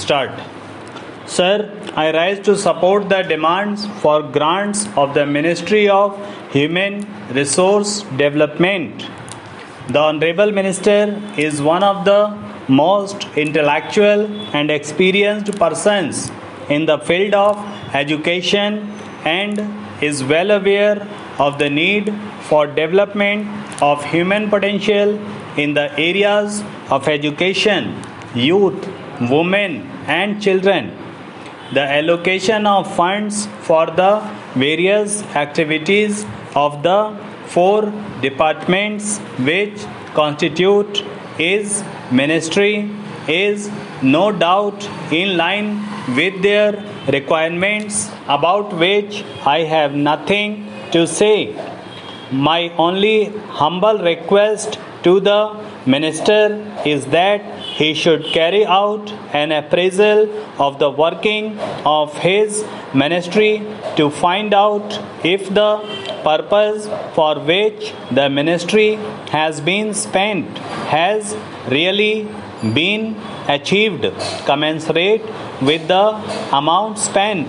Start. Sir, I rise to support the demands for grants of the Ministry of Human Resource Development. The Honorable Minister is one of the most intellectual and experienced persons in the field of education and is well aware of the need for development of human potential in the areas of education, youth, women and children. The allocation of funds for the various activities of the four departments which constitute his ministry is no doubt in line with their requirements, about which I have nothing to say. My only humble request to the minister is that he should carry out an appraisal of the working of his ministry to find out if the purpose for which the ministry has been spent has really been achieved commensurate with the amount spent.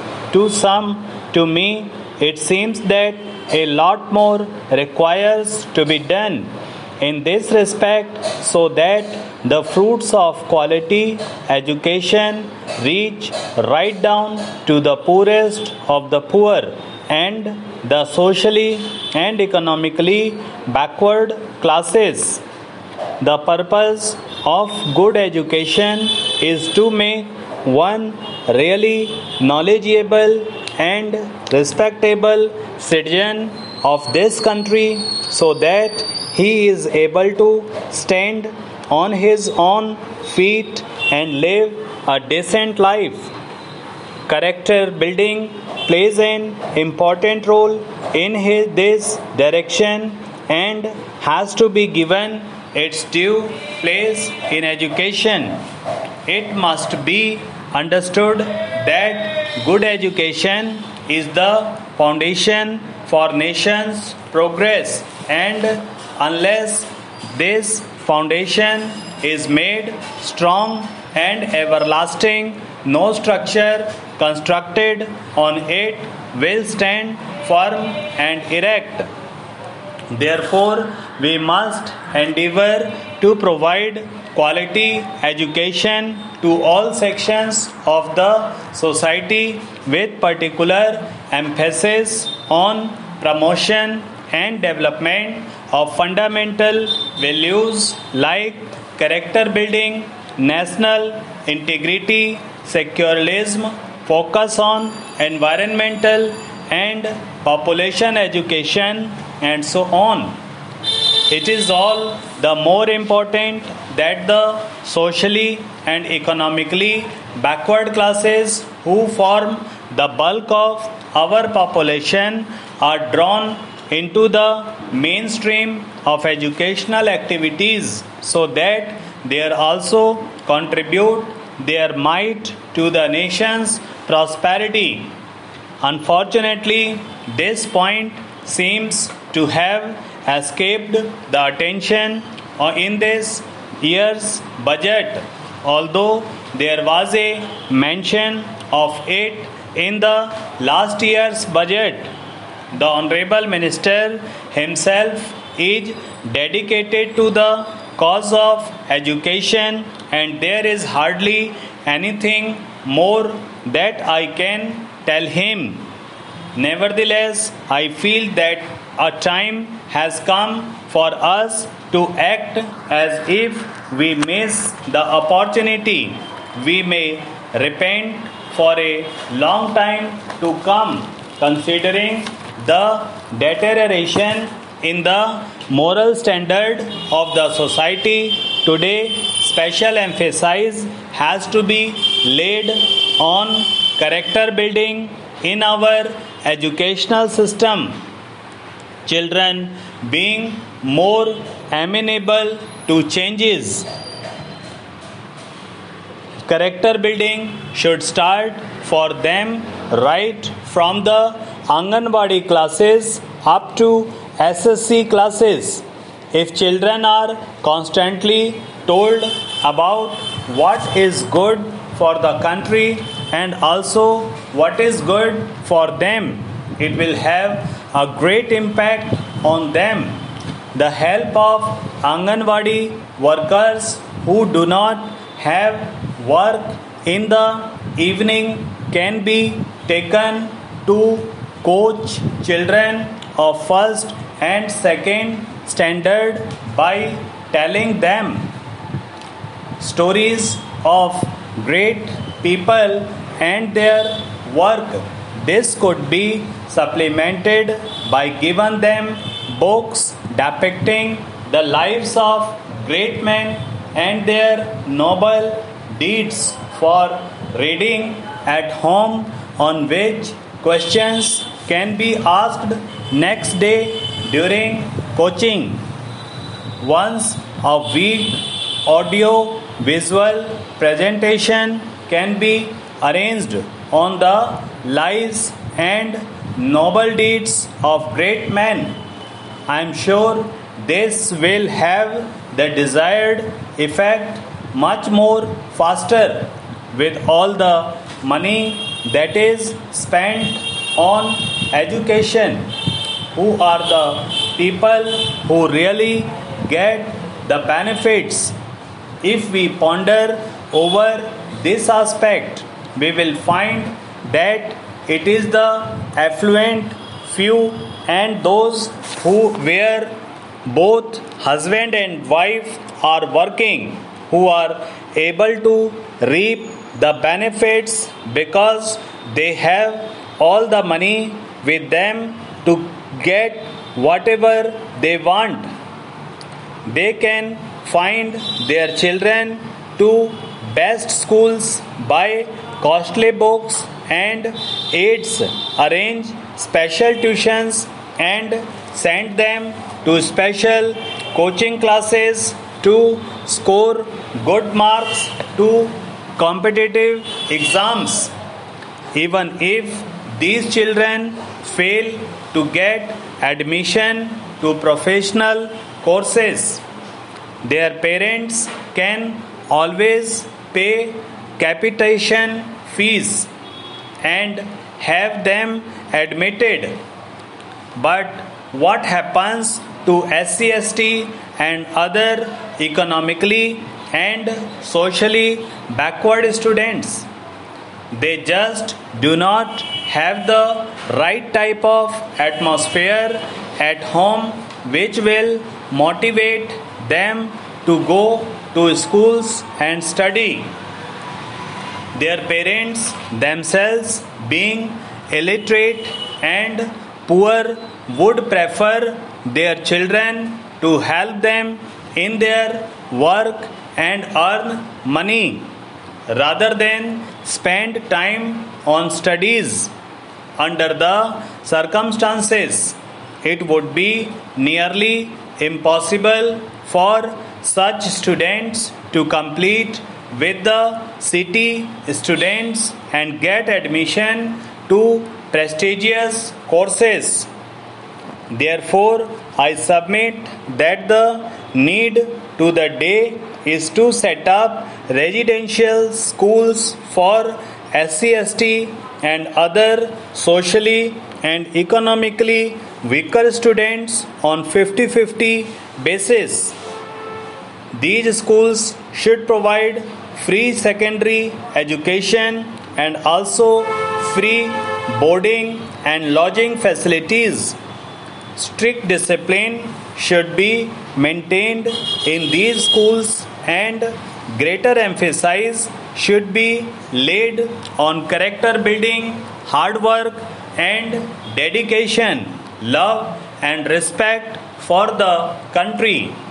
To me, it seems that a lot more requires to be done in this respect so that the fruits of quality education reach right down to the poorest of the poor and the socially and economically backward classes. The purpose of good education is to make one really knowledgeable and respectable citizen of this country so that he is able to stand on his own feet and live a decent life. Character building plays an important role in this direction and has to be given its due place in education. It must be understood that good education is the foundation for nation's progress, and unless this foundation is made strong and everlasting, no structure constructed on it will stand firm and erect. Therefore, we must endeavor to provide quality education to all sections of the society with particular emphasis on promotion and development of fundamental values like character building, national integrity, secularism, focus on environmental and population education, and so on. It is all the more important that the socially and economically backward classes who form the bulk of our population are drawn into the mainstream of educational activities so that they also contribute their mite to the nation's prosperity. Unfortunately, this point seems to have escaped the attention in this year's budget, although there was a mention of it in the last year's budget. The Honorable Minister himself is dedicated to the cause of education, and there is hardly anything more that I can tell him. Nevertheless, I feel that a time has come for us to act as if we miss the opportunity. We may repent for a long time to come, considering the deterioration in the moral standard of the society today. Special emphasis has to be laid on character building in our educational system. Children being more amenable to changes. Character building should start for them right from the Anganwadi classes up to SSC classes. If children are constantly told about what is good for the country and also what is good for them. It will have a great impact on them. The help of Anganwadi workers who do not have work in the evening can be taken to coach children of first and second standard by telling them stories of great people and their work. This could be supplemented by giving them books depicting the lives of great men and their noble deeds for reading at home, on which questions can be asked next day during coaching. Once a week, audio visual presentation can be arranged on the lives and noble deeds of great men. I am sure this will have the desired effect much more faster with all the money that is spent on education. Who are the people who really get the benefits? If we ponder over this aspect, we will find that it is the affluent few and those who where both husband and wife are working who are able to reap the benefits because they have all the money with them to get whatever they want. They can find their children to best schools, buy costly books and aids, arrange special tuitions and send them to special coaching classes to score good marks to competitive exams. Even if these children fail to get admission to professional courses, their parents can always pay capitation fees and have them admitted. But what happens to SC/ST and other economically and socially backward students? They just do not have the right type of atmosphere at home which will motivate them to go to schools and study. Their parents themselves, being illiterate and poor, would prefer their children to help them in their work and earn money rather than spend time on studies. Under the circumstances, it would be nearly impossible for such students to complete with the city students and get admission to prestigious courses. Therefore, I submit that the need to the day is to set up residential schools for SC/ST and other socially and economically weaker students on 50-50 basis. These schools should provide free secondary education and also free boarding and lodging facilities. Strict discipline should be maintained in these schools and greater emphasis should be laid on character building, hard work and dedication, love and respect for the country.